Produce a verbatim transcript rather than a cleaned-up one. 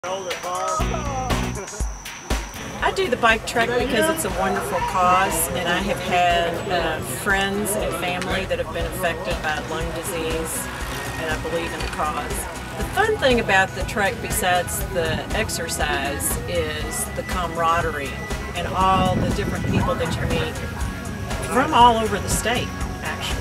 I do the bike trek because it's a wonderful cause, and I have had uh, friends and family that have been affected by lung disease, and I believe in the cause. The fun thing about the trek, besides the exercise, is the camaraderie and all the different people that you meet from all over the state, actually.